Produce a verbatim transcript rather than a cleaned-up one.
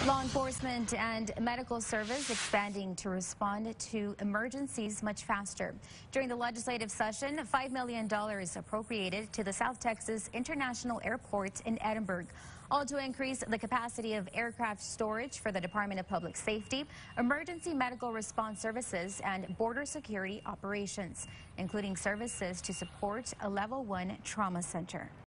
Law enforcement and medical service expanding to respond to emergencies much faster. During the legislative session, five million dollars appropriated to the South Texas International Airport in Edinburg, all to increase the capacity of aircraft storage for the Department of Public Safety, emergency medical response services, and border security operations, including services to support a level one trauma center.